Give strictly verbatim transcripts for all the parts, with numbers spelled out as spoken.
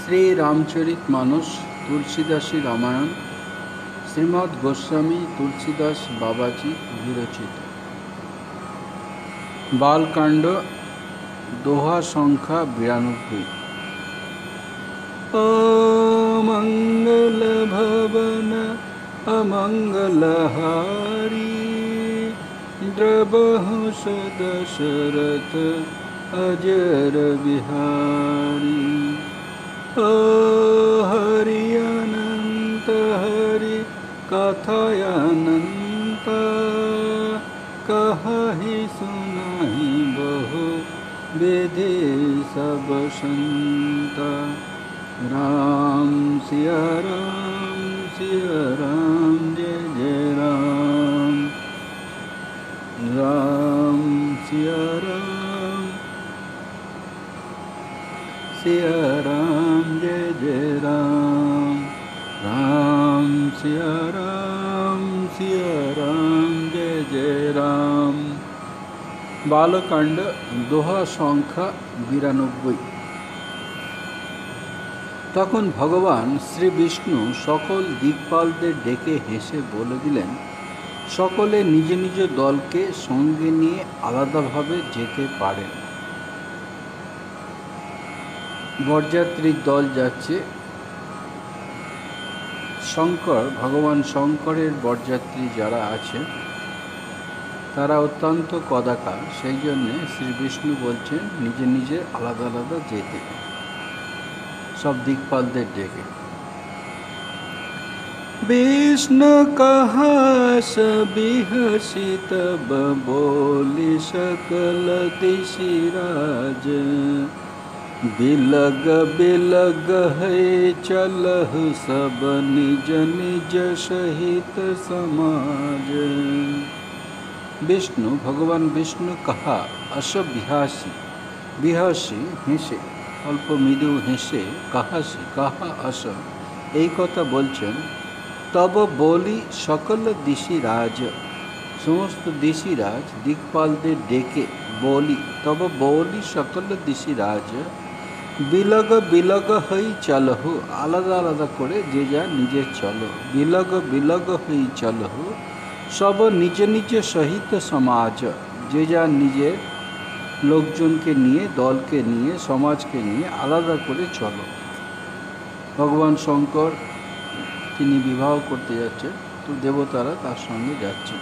श्री रामचरितमानस तुलसीदासी रामायण श्रीमद् गोस्वामी तुलसीदास बाबाजी विरचित बालकांड दोहा संख्या बिरानब्बे। अमंगल भवन अमंगलहारी द्रबहु दशरथ अजर बिहारी। हरि अनंत हरि कथायानंत कहि सुनाहि बहु वेदे सब संत। राम सिया राम सिया राम जय जय राम। राम सिया राम सिया राम जय जय राम। राम सिया राम सिया राम जय जय राम। बालकांड दोहा संख्या बिरानब्बे। तखन भगवान श्री विष्णु सकल दिक्पालदेर डेके हेसे बोले दिलेन, सकले निज निज दल के संगे निये आलादाभावे जेते पारेन। बरयात्रीर दल जाच्छे, शंकर भगवान शंकरेर बरयात्री जारा आछे तारा अत्यंत कदाकार, सेई जन्य श्री विष्णु बोलছেন निजे निजे आलादा आलादा जेते सब दिक्पालदेर डेके। विष्णु कहास बिहसी तब बोली सकल दिशिराज। बिलग बिलग है चलह सब निज निज सहित समाज। विष्णु भगवान विष्णु कहा अस बिहासी, बिहासी हेसे अल्प मृदु हेसे कहासी कहा अस এই কথা বলছেন। तब बोली सकल दिशिराज, समस्त दिशिराज दिक्पालदेर डेके बोली तब बोली सकल दिशिराज। बिलग बिलग हई चलहु, आलादा आलादा करे जे जा निजे चलो। बिलग बिलग हई चलहु, सब निज निज सहित समाज, जे जा निजे लोकजन के निये दल के निये समाज के निये आलादा करे चलो। भगवान शंकर তিনি বিবাহ করতে যাচ্ছেন, তো দেবতারা তার সঙ্গে যাচ্ছেন।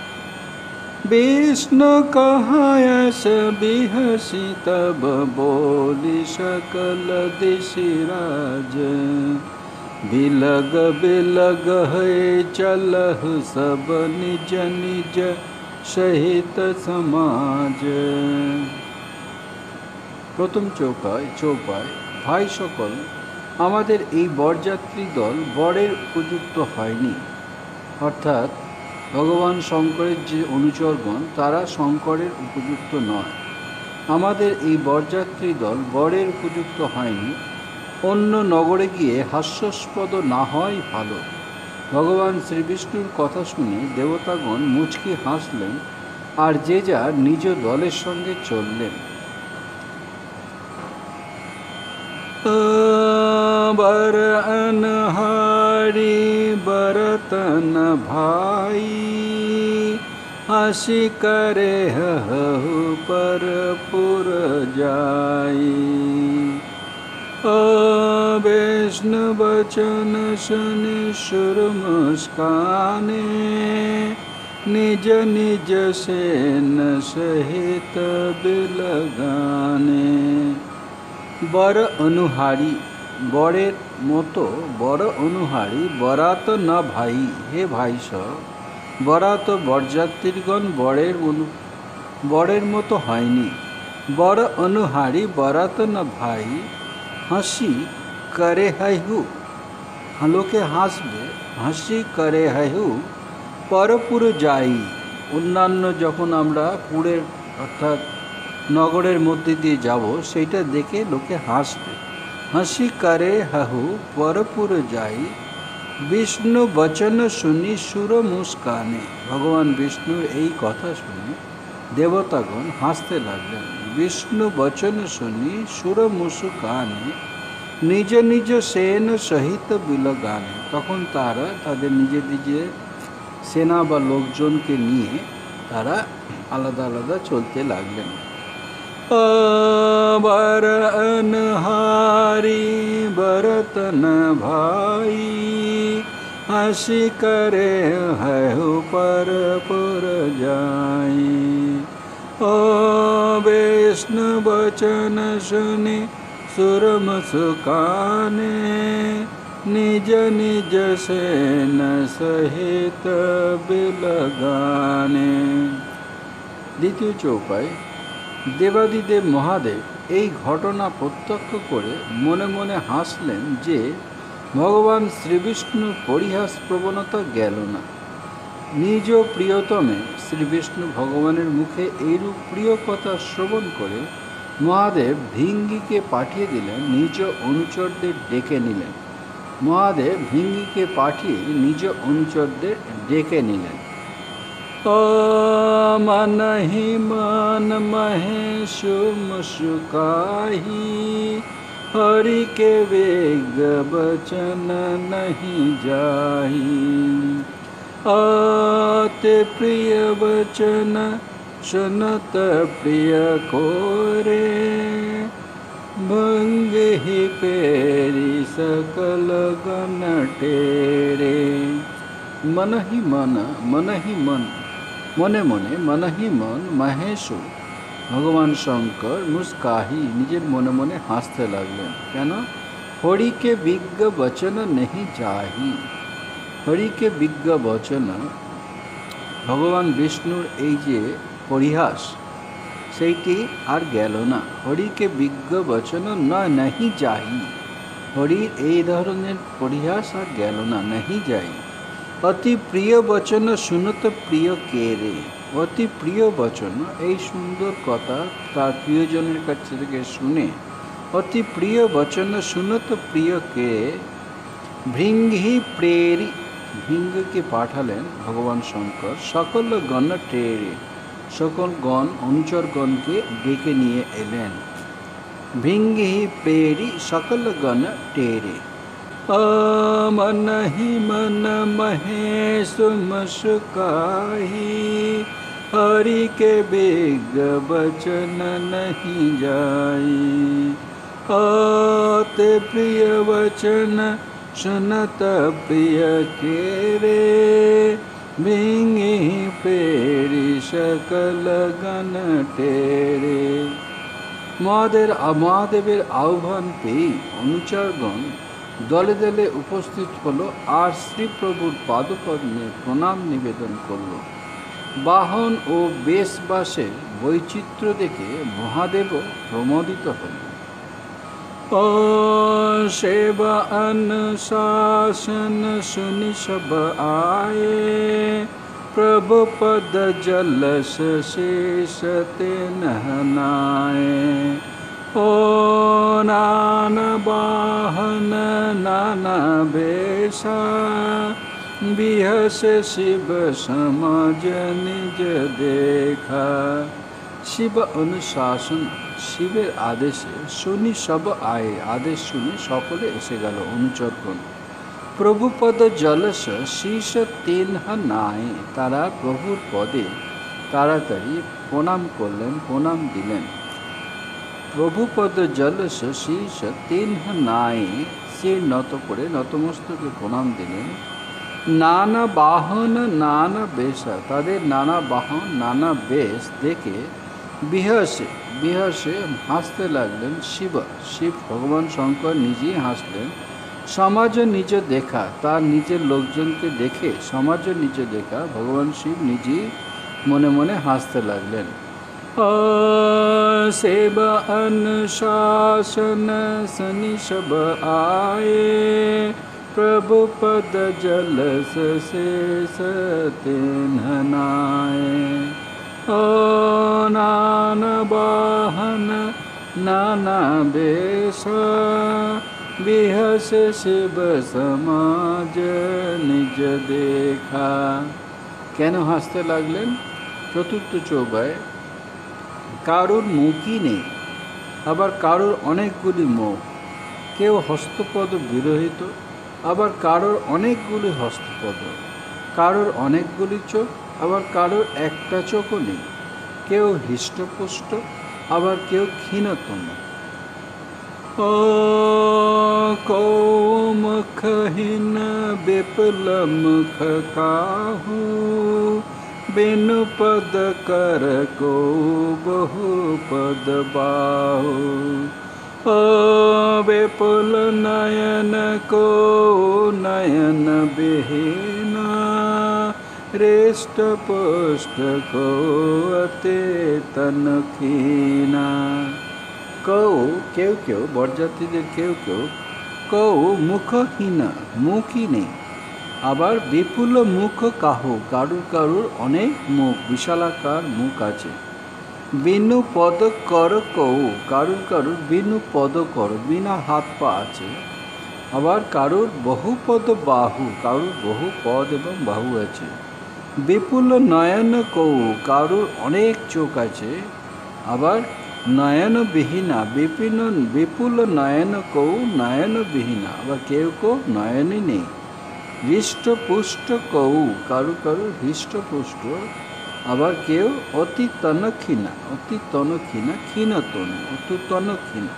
विष्णु कहायस बिहसी तब बोली सकल दिशिराज। बिलग बिलग है चलह सब निज निज सहित समाज। प्रथम चौपाय चौपाय भाई सकल आमादेर এই বরযাত্রী দল বরের উপযুক্ত হয়নি, অর্থাৎ ভগবান শঙ্করের যে অনুচরগণ তারা শঙ্করের উপযুক্ত নয়। আমাদের এই বরযাত্রী দল বরের উপযুক্ত হয়নি, অন্য নগরে গিয়ে হাস্যাস্পদ না হয় ভালো। ভগবান শ্রীবিষ্ণুর কথা শুনে দেবতাগণ মুচকি হাসলেন আর যে যার নিজ দলের সঙ্গে চললেন। बर अनहारी बरतन भाई हसी करे हहु पर पुर जाई। ओ विष्णु बचन सुनि सुर मुस्काने निज निज सेन सहित बिलगाने। बर अनुहारी बरेर मतो बर अनुहारी बरात न भाई, हे भाई सब बरात बरযাত্রীগণ बरेर बरेर मतो हयनि। बर अनुहारी बरात न भाई हासि करे हाइहु, लोके हासबे हासि करे हाइहु परपुर जाई। अन्यान्य যখন আমরা পুরের অর্থাৎ নগরের মধ্যে দিয়ে যাব সেইটা দেখে লোকে হাসবে। हसी करे हहु परपुर जाई विष्णु वचन सुनी सुर मुस्काने। भगवान विष्णुर এই কথা শুনে देवतागण हासते लागलेन। विष्णु वचन सुनी सुर मुस्काने নিজ নিজ সেন সহিত বিলগানে, তখন তারা তাদের নিজের নিজের সেনা বা লোকজনকে নিয়ে তারা আলাদা আলাদা চলতে লাগলেন। बर अनहारी बरतन भाई, हंसी करे है पर पुर जाई। ओ विष्णु वचन सुनि सुरम सुकाने, निज निज सेन सहित बिलगाने। দ্বিতীয় চৌপাই। দেবাদিদেব মহাদেব এই ঘটনা প্রত্যক্ষ করে মনে মনে হাসলেন যে ভগবান শ্রীবিষ্ণুর পরিহাস প্রবণতা গেল না। নিজ প্রিয়তমে শ্রীবিষ্ণু ভগবানের মুখে এইরূপ প্রিয় কথা শ্রবণ করে মহাদেব ভিঙ্গিকে পাঠিয়ে দিলেন, নিজ অনুচরদের ডেকে নিলেন। মহাদেব ভিঙ্গিকে পাঠিয়ে নিজ অনুচরদের ডেকে নিলেন। ओ मन ही मन महेश मुस्काही, हरि के वेग बचन नहीं जाही। अति प्रिय वचन सुनत प्रिय कोरे, भंग ही पेरी सकल गण टेरे। मन ही मन मन ही मन মনে মনে মনহি মন মহেশ ভগবান শঙ্কর মুস্কাহি নিজের মনে মনে হাসতে লাগলেন। কেন? হরিকে বিজ্ঞ বচন নেহি যাহি। হরিকে বিজ্ঞ বচন, ভগবান বিষ্ণুর এই যে পরিহাস সেইটি আর গেল না। হরিকে বিজ্ঞ বচন না নেহি যাহি, হরির এই ধরনের পরিহাস আর গেল না, নেহি যাই। অতি প্রিয় বচন শুনত প্রিয় কে রে। অতি প্রিয় বচন, এই সুন্দর কথা তার প্রিয়জনের কাছ থেকে শুনে অতি প্রিয় বচন শুনত প্রিয় কে, ভৃঙ্গি প্রেরি, ভৃঙ্গকে পাঠালেন ভগবান শঙ্কর সকল গণ টেরে, সকল গণ অনুচরগণকে ডেকে নিয়ে এলেন। ভৃঙ্গি প্রেরি সকল গণ টেরে। मन ही मन महेश मुस्काही, हरि के बेग बचन नहीं जाई। अति प्रिय वचन सुनत प्रिय केरे, भिंगी पेरी सकल गण टेरे। মহাদেব মহাদেবের আহ্বান পেয়ে অনুচরগণ দলে দলে উপস্থিত হলো আর শ্রীপ্রভুর পাদপদ্মে প্রণাম নিবেদন করল। বাহন ও বেশবাসের বৈচিত্র্য দেখে মহাদেবও প্রমোদিত হলেন। ও সেবা অনুশাসন শুনি সব আয়ে, প্রভু পদ জলস শেষ তে নহনায়ে। ओ नाना वाहन नाना बेशा, बिहस शिव समाज निज देखा। শিব অনুশাসন, শিবের আদেশে শুনি সব আয়ে, আদেশ শুনে সকলে এসে গেল অনুচরগণ। প্রভুপদ জলস শীর্ষ তেনহ নায়ে, তারা প্রভুর পদে তাড়াতাড়ি প্রণাম করলেন, প্রণাম দিলেন। প্রভুপদ জলস শীর্ষ তেনহ নায়ে, সে নত করে নতমস্তকে প্রণাম দিলেন। নানা বাহন নানা বেশা, তাদের নানা বাহন নানা বেশ দেখে বিহসে বিহসে হাসতে লাগলেন। শিব শিব ভগবান শঙ্কর নিজেই হাসলেন। সমাজ নিজ দেখা, তার নিজের লোকজনকে দেখে সমাজ নিজ দেখা ভগবান শিব নিজেই মনে মনে হাসতে লাগলেন। सेवा अनुशासन शनि सब आए, प्रभु पद जलस शेष तेन्ह नाये। ओ नाना वाहन नाना बेश, बिहस शिव समाज निज देखा। কেন হাসতে লাগলেন? চতুর্থ চৌপায়। কারোর মুখই নেই, আবার কারোর অনেকগুলি মুখ, কেউ হস্তপদ বিরহিত, আবার কারোর অনেকগুলি হস্তপদ, কারোর অনেকগুলি চোখ, আবার কারোর একটা চোখও নেই। কেউ হৃষ্টপুষ্ট, আবার কেউ ক্ষীণতম। কৌমুখহীন বিপুল মুখ কাহু, बिनु पद कर को बहु पद बाहु। ओ विपुल नयन को नयन बिहीना, हृष्ट पुष्ट को अति तन खीना। कौ केउ केउ बरजात्रीदेर केउ केउ कौ मुखहीना, मुखी नेই, আবার বিপুল মুখ কাহু, কারুর কারুর অনেক মুখ, বিশালাকার মুখ আছে। বিনু পদ কর কৌ, কারুর কারুর বিনু পদ কর, বিনা হাত পা আছে। আবার কারুর বহুপদ বাহু, কারুর বহু পদ এবং বাহু আছে। বিপুল নয়ন কৌ, কারুর অনেক চোখ আছে। আবার নয়ন বিহীনা, বিপিন বিপুল নয়ন কৌ নয়ন বিহীনা, আবার কেউ কেউ নয়নই নেই। হৃষ্টপুষ্ট কৌ, কারু কারু হৃষ্টপুষ্ট, আবার কেউ অতি তনক্ষীণা, অতি তনক্ষীণা, ক্ষীণতন, অতি তনক্ষীণা।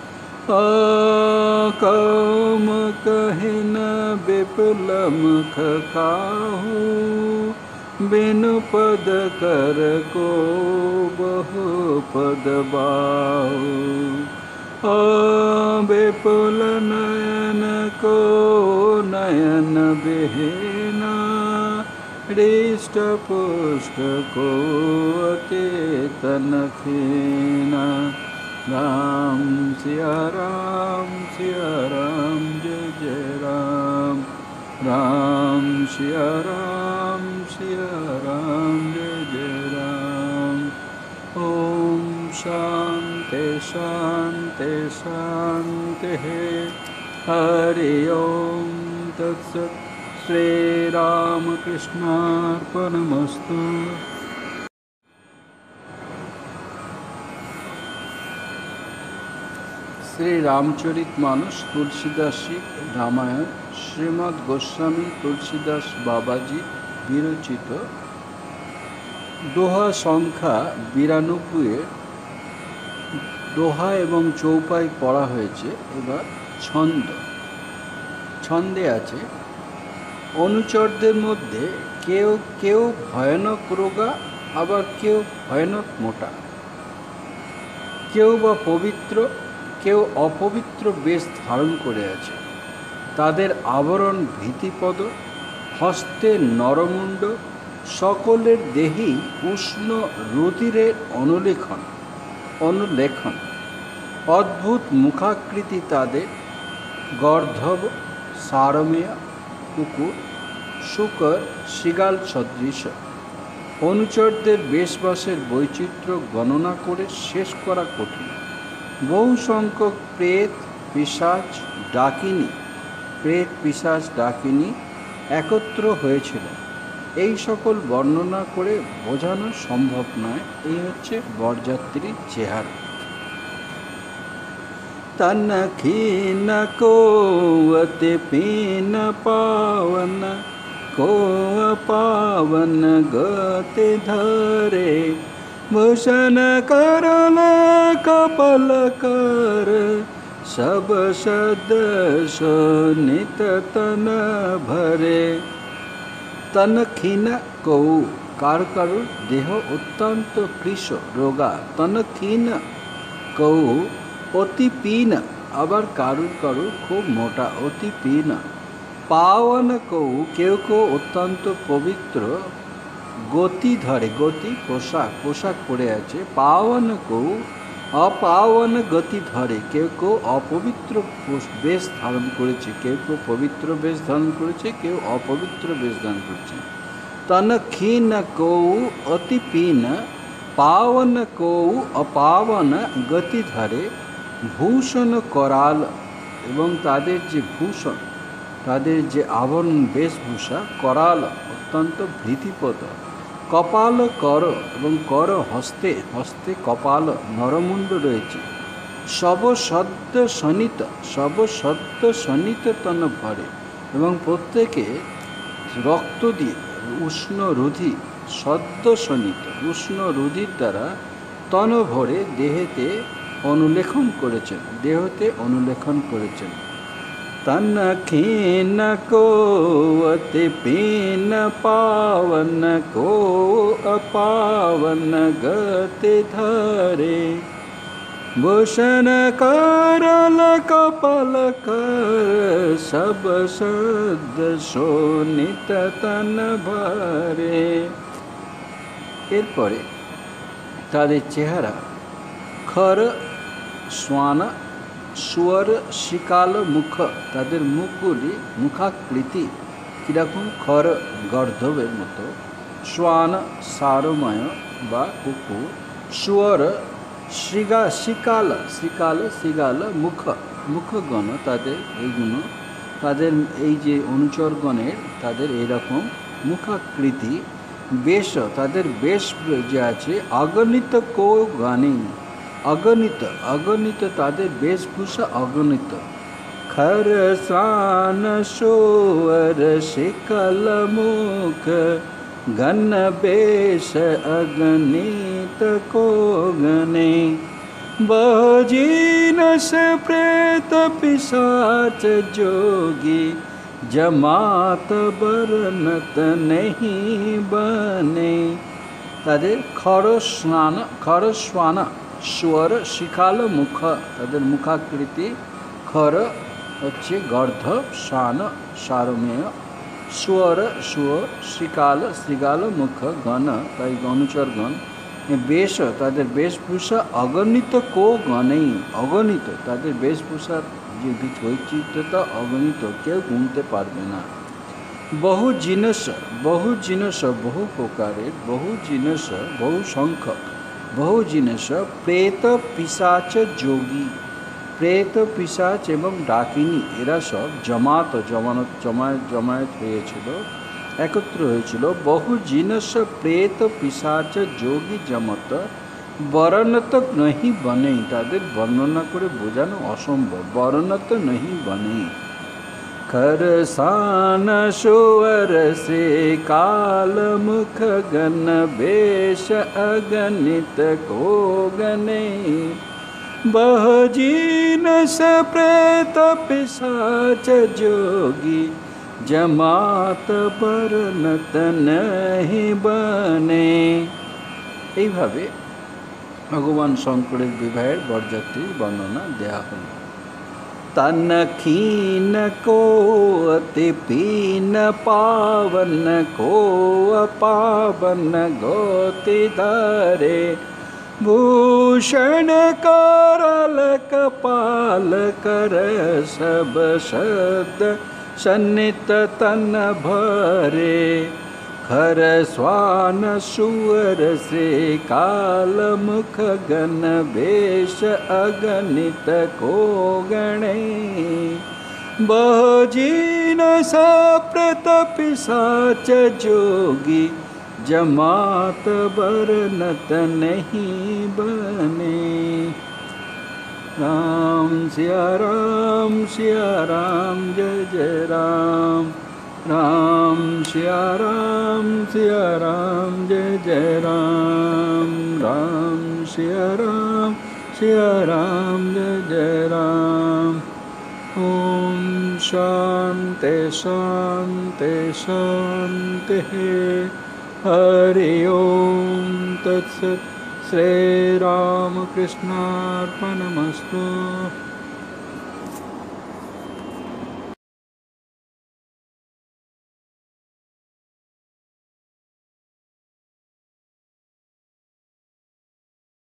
কৌমুখহীন বিপুল মুখ কাহু, बिनु पद कर को बहु पद बाहु। ओ विपुल नयन को नयन बिहीना, हृष्ट पुष्ट को अति तन खीना। राम सिया राम सिया राम जय जय राम, राम सिया राम सिया राम जय जय राम। ओम शांति शांति शांति, हरि ओम तत्सत्। श्री रामकृष्णार्पणमस्तु। श्री रामचरितमानस तुलसीदासी रामायण श्रीमद् गोस्वामी तुलसीदास बाबाजी বিরচিত দোহা সংখ্যা বিরানব্বই দোহা এবং চৌপাই পড়া হয়েছে। এবার ছন্দ। ছন্দে আছে, অনুচরদের মধ্যে কেউ কেউ ভয়ানক রোগা, আবার কেউ ভয়ানক মোটা। কেউ বা পবিত্র, কেউ অপবিত্র বেশ ধারণ করে আছে। তাদের আবরণ ভীতিপদ, হস্তে নরমুণ্ড, সকলের দেহেই উষ্ণ রুধিরের অনুলেখন অনুলেখন অদ্ভুত মুখাকৃতি তাদের, গর্ধব, সারমেয়, কুকুর, শুকর, শৃগাল সদৃশ। অনুচরদের বেশবাসের বৈচিত্র্য গণনা করে শেষ করা কঠিন। বহু সংখ্যক প্রেত, পিশাচ, ডাকিনী, প্রেত, পিশাচ, ডাকিনী একত্র হয়েছিল। এই সকল বর্ণনা করে বোঝানো সম্ভব নয়। এই হচ্ছে বরযাত্রীর চেহারা। तन खीन को अति पीन पावन, को पावन गति धरे, भूषण करल कपल कर, सब सदस्य नित तन भरे। तन खीन को, कार কারুর দেহ অত্যন্ত কৃশ রোগা। তন ক্ষীণ কৌ অতি পীন, আবার কারুর কারুর খুব মোটা, অতি পীন। পাওয়ান কৌ, কেউ কেউ অত্যন্ত পবিত্র, গতি ধরে, গতি পোশাক, পোশাক পরে আছে। পাওয়ান কৌ অপাওয়ান গতি ধরে, কেউ কেউ অপবিত্র বেশ ধারণ করেছে, কেউ কেউ পবিত্র বেশ ধারণ করেছে, কেউ অপবিত্র বেশ ধারণ করেছে। তন ক্ষীণ কৌ অতি পীন, পাওয়ান কৌ অপাওয়ান গতি ধরে, ভূষণ করাল, এবং তাদের যে ভূষণ, তাদের যে আবরণ বেশভূষা, করাল অত্যন্ত ভীতিপদ। কপাল কর, এবং কর হস্তে, হস্তে কপাল নরমুণ্ড রয়েছে। সব সদ্য শনিত সব সদ্য শনিত তন ভরে এবং প্রত্যেকে রক্ত দিয়ে উষ্ণ রুধি সদ্য শনিত উষ্ণ রুধির দ্বারা তন ভরে দেহেতে অনুলেখন করেছেন দেহতে অনুলেখন করেছেন। तन खीन को अति पीन पावन को अपावन गति धरे भूषण करल कपल कर सब सद शोनित तन भरे। এরপরে তাদের চেহারা খর শ্বান সুয়ার শিকাল মুখ তাদের মুখগুলি মুখাকৃতি কীরকম খর গর্ধবের মতো, শ্বান সারময় বা কুকুর, সুয়ার শৃগা শিকাল শিকাল শিগাল মুখ মুখগণ তাদের এইগুলো তাদের এই যে অনুচরগণের তাদের এইরকম মুখাকৃতি। বেশ তাদের বেশ যে আছে অগণিত কো গানে অগণিত অগণিত তাদের বেশভূষা অগণিত। খর শ্বান সোর শিকল মুখ গণ বেশ অগণিত কো গণে বজিনস প্রেত পিशाच जोगी जमात बरनत नहीं बने। তাদের খরস্নান খরস্বানা স্বর শিখাল মুখ তাদের মুখাকৃতি, খর হচ্ছে গর্ধব, শান সারমেয়, স্বর স্বর শিকাল শৃগাল মুখ গণ তাই অনুচরগণ। বেশ তাদের বেশভূষা অগণিত কো গণেই অগণিত তাদের বেশভূষার যে বৈচিত্র্যতা অগণিত কেউ গুনতে পারবে না। বহু জিনিস বহু জিনিস বহু প্রকারের বহু জিনিস বহু সংখ্যক বহু জিনিস প্রেত পিশাচ যোগী প্রেত পিশাচ এবং ডাকিনী এরা সব জমাত জমানত জমায়েত জমায়েত হয়েছিল একত্র হয়েছিল। বহু জিনিস প্রেত পিশাচ যোগী জমত বর্ণত নহি বনে তাদের বর্ণনা করে বোঝানো অসম্ভব, বর্ণত নহি বনে। खर सान सुअर से काल मुख गण बेश अगणित को गणे बह जीनस प्रेत पिशाच जोगी जमात बरनत नहीं बने। এইভাবে ভগবান শঙ্করের বিবাহের বরযাত্রীর বর্ণনা দেয়া হল। तन खीन को अति पीन पावन को अपावन गोति धरे भूषण करल कपाल कर सब सद सन्नित तन भरे खर स्वान सुअर से काल मुख गण बेश अगणित को गणे बहुजीन सप्रत पिशाच जोगी जमात बरनत नहीं बने। राम सिया राम सिया राम जय जय राम राम सिया राम सिया राम जय जय राम राम सिया राम सिया राम जय जय राम। ओम शांति शांति शांति हरि ओम तत्सत्। श्री राम कृष्णार्पणमस्तु।